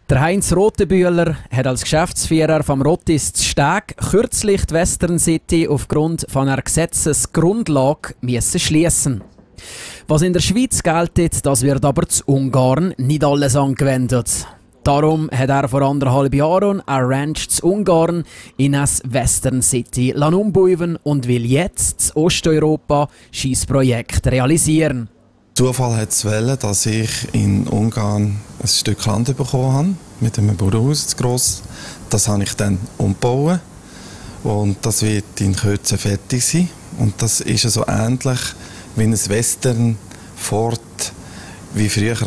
Der Heinz Rotenbühler hat als Geschäftsführer vom Rottis Steg kürzlich die Western City aufgrund von einer Gesetzesgrundlage schließen. Was in der Schweiz gilt, das wird aber zu Ungarn nicht alles angewendet. Darum hat er vor 1,5 Jahren eine Ranch zu Ungarn in eine Western City umbauen und will jetzt in Osteuropa sein Projekt realisieren. Zufall hat es wollen, dass ich in Ungarn ein Stück Land bekommen habe, mit einem Bauernhaus zu gross. Das habe ich dann umgebaut und das wird in Kürze fertig sein. Und das ist so ähnlich wie ein Western Fort, wie früher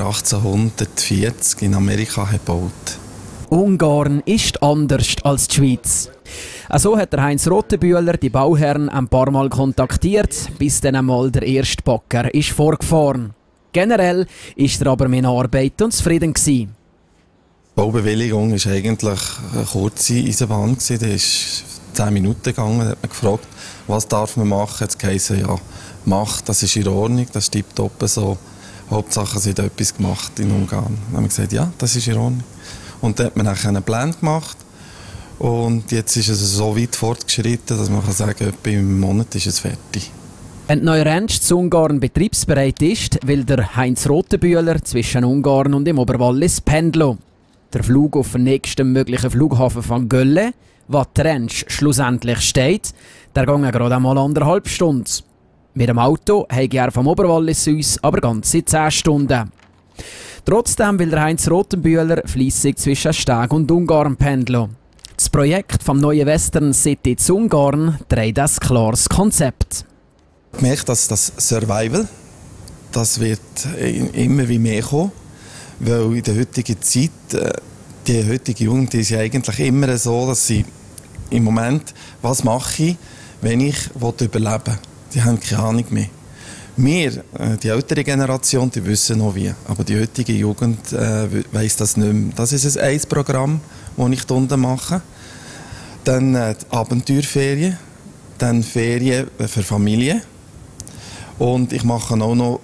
1840 in Amerika gebaut. Ungarn ist anders als die Schweiz. So hat der Heinz Rotenbühler die Bauherren ein paar Mal kontaktiert, bis dann einmal der erste Bagger ist vorgefahren. Generell ist er aber mit der Arbeit und zufrieden gewesen. Die Baubewilligung war eigentlich eine kurze Eisenbahn. Die ist 10 Minuten gegangen. Da hat man gefragt, was darf man machen? Jetzt geheißen, ja, mach, das ist in Ordnung, das ist tipptopp so. Hauptsache, sie hat etwas gemacht in Ungarn. Dann haben wir gesagt, ja, das ist in Ordnung. Und dann hat man nachher einen Plan gemacht. Und jetzt ist es so weit fortgeschritten, dass man sagen kann, etwa im Monat ist es fertig. Wenn die neue Ranch zu Ungarn betriebsbereit ist, will der Heinz Rotenbühler zwischen Ungarn und dem Oberwallis pendeln. Der Flug auf den nächsten möglichen Flughafen von Gölle, wo die Ranch schlussendlich steht, der geht gerade einmal 1,5 Stunden. Mit dem Auto hat er vom Oberwallis aus aber ganze 10 Stunden. Trotzdem will der Heinz Rotenbühler fleissig zwischen Steg und Ungarn pendeln. Das Projekt vom neuen Western City zu Ungarn trägt ein klares Konzept. Ich merke, dass das Survival, das wird immer wie mehr kommen, weil in der heutigen Zeit, die heutige Jugend ist ja eigentlich immer so, dass sie im Moment, was mache ich, wenn ich überleben will? Die haben keine Ahnung mehr. Wir, die ältere Generation, die wissen noch wie, aber die heutige Jugend weiss das nicht mehr. Das ist ein Programm, das ich hier unten mache. Dann die Abenteuerferien, dann Ferien für Familie. Und ich mache auch noch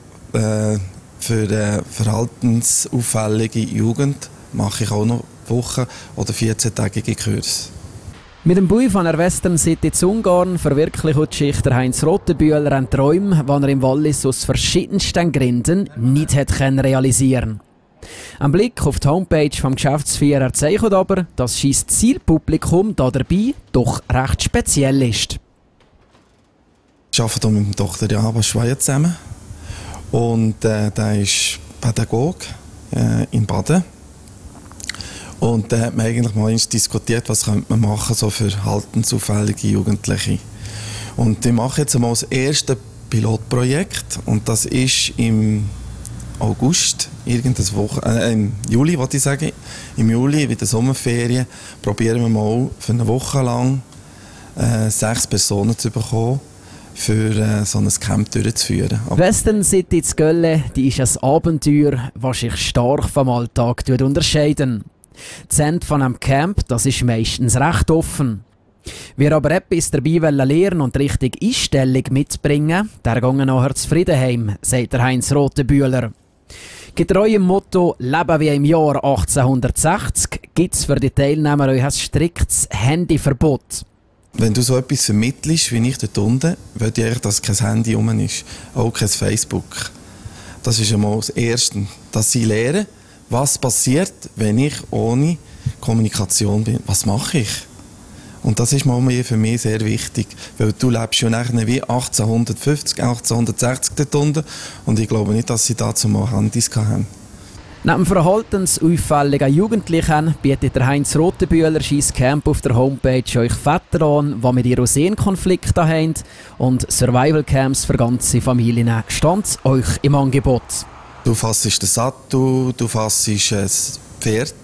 für verhaltensauffällige Jugend mache ich auch noch Wochen- oder 14-tägige Kurse. Mit dem Bau von der Western City zu Ungarn verwirklicht die Geschichte Heinz Rotenbühler einen Traum, den er im Wallis aus verschiedensten Gründen nicht realisieren konnte. Ein Blick auf die Homepage des Geschäftsführers zeigt aber, dass sein Zielpublikum dabei doch recht speziell ist. Ich arbeite mit dem Dr. Java Schweier zusammen und der ist Pädagoge in Baden. Und da hat man eigentlich mal diskutiert, was könnte man machen so für verhaltensauffällige Jugendliche. Und ich mache jetzt einmal das erste Pilotprojekt und das ist im August, im Juli, wollte ich sagen. Im Juli, in der Sommerferien, probieren wir mal für eine Woche lang 6 Personen zu bekommen, für so ein Camp durchzuführen. Western City zu Gölle, die ist ein Abenteuer, das sich stark vom Alltag unterscheidet. Das Ende von einem Camp, das ist meistens recht offen. Wer aber etwas dabei lernen und die richtige Einstellung mitbringen, der geht nachher zufrieden heim, sagt der Heinz Rotenbühler. Getreu dem Motto «Leben wie im Jahr 1860» gibt es für die Teilnehmer ein striktes Handyverbot. Wenn du so etwas vermittelst, wie ich dort unten, will ich eigentlich, dass kein Handy rum ist, auch kein Facebook. Das ist einmal das Erste, dass sie lernen, was passiert, wenn ich ohne Kommunikation bin. Was mache ich? Und das ist für mich sehr wichtig, weil du lebst ja nachher wie 1850, 1860 dort unten und ich glaube nicht, dass sie dazu mal Handys hatten. Neben verhaltensauffälligen Jugendlichen bietet der Heinz Rotenbühler sein Camp auf der Homepage euch Väter an, die mit Erosenkonflikten haben, und Survival Camps für ganze Familien stand euch im Angebot. Du fassest den Sattel, du fassest das Pferd,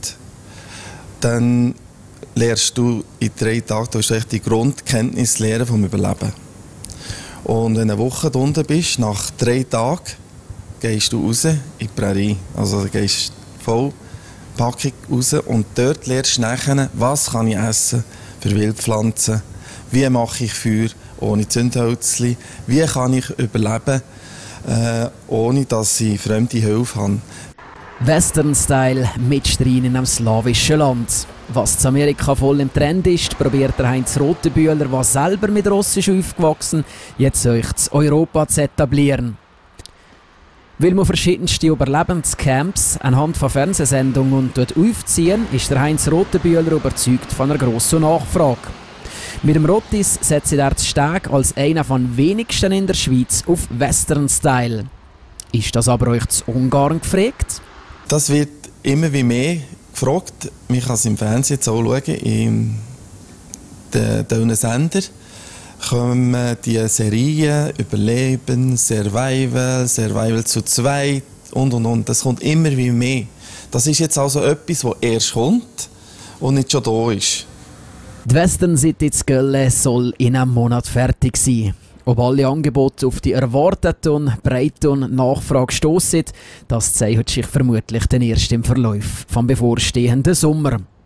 dann lernst du in 3 Tagen, du hast die Grundkenntnis lernen vom Überleben. Und wenn du eine Woche unten bist, nach 3 Tagen, gehst du raus in die Prärie. Also du gehst voll Packung raus und dort lernst du nachher, was kann ich essen für Wildpflanzen, wie mache ich Feuer ohne Zündhölzchen, wie kann ich überleben, ohne dass ich fremde Hilfe habe. Western-Style mitstrein in einem slawischen Land. Was in Amerika voll im Trend ist, probiert der Heinz Rotenbühler, der selber mit Russisch aufgewachsen, jetzt euch in Europa zu etablieren. Weil man verschiedenste Überlebenscamps anhand von Fernsehsendungen aufziehen, ist der Heinz Rotenbühler überzeugt von einer grossen Nachfrage. Mit dem Rotis setzt er den Steg als einer von wenigsten in der Schweiz auf Western-Style. Ist das aber euch zu Ungarn gefragt? Das wird immer wie mehr gefragt. Man kann es im Fernsehen jetzt auch schauen, in den Sendern kommen die Serien Überleben, Survival zu zweit und. Das kommt immer wie mehr. Das ist jetzt also etwas, das erst kommt und nicht schon da ist. Die Western City zu Gölle soll in einem Monat fertig sein. Ob alle Angebote auf die erwartete und breite Nachfrage stossen, das zeigt sich vermutlich dann erst im Verlauf vom bevorstehenden Sommer.